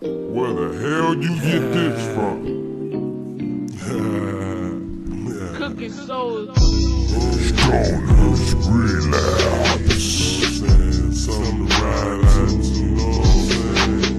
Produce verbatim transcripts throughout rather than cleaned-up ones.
Where the hell you get this from? Cooking souls. Stoners relapse. Something to ride out to, you know what I'm saying?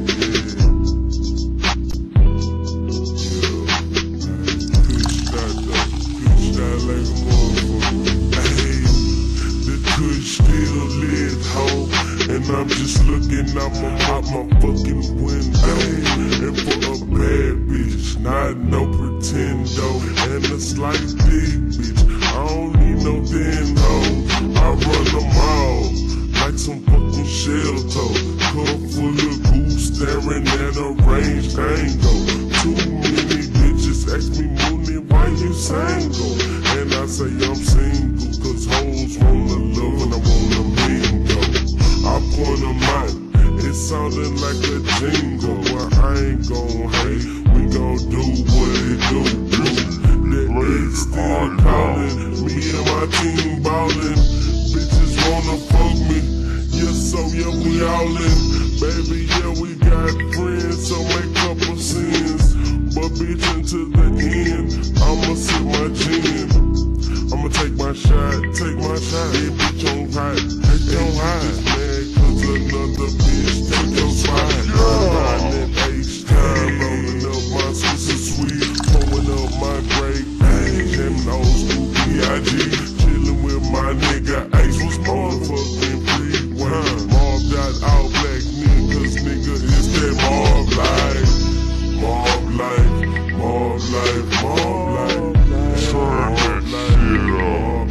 Yeah. Push that up, push that like a motherfucker. Hey, the kush still lit, ho. And I'm just looking out my, out my fucking window. And for a bad bitch, not no pretendo. And a slight big bitch, I don't need no den hoe. I run them all like some fucking shell toe. Cup full of goose staring at a range angle. Too many bitches ask me, Mooney, why you single? And I say I'm single, cause hoes wanna love and I wanna mingle. I point them out, it sounded like a jingle. Well, I ain't gon' hate, we gon' do what it do. The X still callin', me and my team ballin'. Bitches wanna fuck me, yes, so yeah, we all in. Baby, yeah, we got friends, so make couple sins. But bitch, until the end, I'ma sip my gin. I'ma take my shot, take my shot. Yeah, bitch, on hot, take on high. Mad cause another bitch take your spot. Riding that H-time, rolling up my Swisher Sweet, pulling up my great page, jamming old school B I G, chilling with my nigga Ace, was motherfucking freeway. Mobbed out all black niggas, nigga, it's that mob life. Mob life, mob life, mob life. Turn that shit up.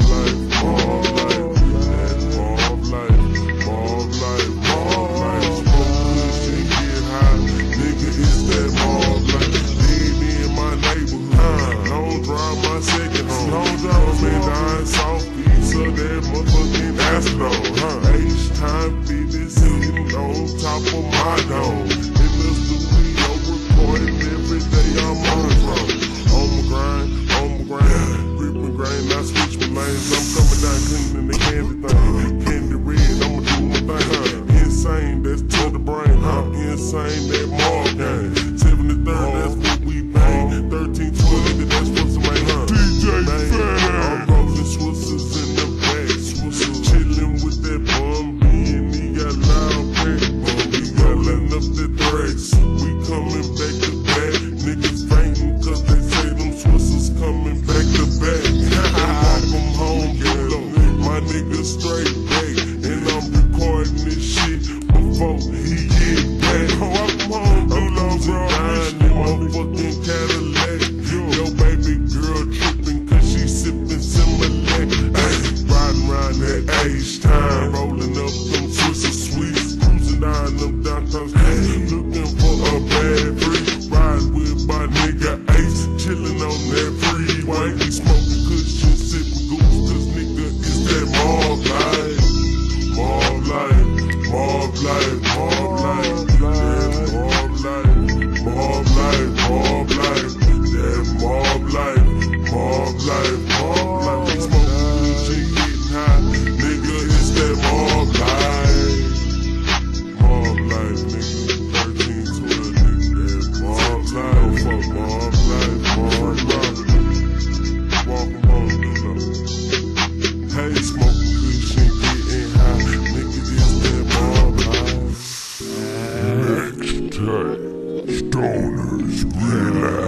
Mob life, mob life, mob life, mob life. Smoke push and get high, nigga, it's that mob life. Lean in my neighborhood, don't drive my second home. Don't drive me down south east of that motherfucking Astro. H-time fitness sitting on top of my dome. In the studio recording every day I'm on road. On my grind, on my grind, ripping grain, I switch my lanes. I'm coming down cleaning the candy thing. Candy red, I'ma do my thing, huh? Insane, that's to the brain, huh? Insane, that mall game. seventy-third, that's what we bang. thirteen twelve, that's what's the main, huh? D J Fan. I'm rolling Swissers in the back, Swissers chilling with that bum being. He got loud pack, he got letting up the threats. We coming back to back, niggas fainting cause they say them Swissers coming back to back. Walk them home, below, my nigga straight back. And I'm recording this shit before he get back. Walk them home, below, bro. In my fucking Cadillac. Yo, baby girl tripping cause she sipping Similac. Riding around that H-time, rolling up them Swisher Sweets, cruising down them downtowns, looking for a bad freak. Ride with my nigga Ace, chilling on that freeway. We smoking cushion, sipping goose, cause nigga is that mob life. Mob life, mob life, mob life, that mob life, mob life, mob life, that mob life, mob life, mob life. We smoking cushion, getting high, nigga, it's that mob life. Mob life, nigga, thirteen twelve, nigga, that mob life, fuck mob life, mob life. Walk them home, nigga. Hey, smoking cushion, getting high, nigga, it's that mob life. Next time, Stoners relax.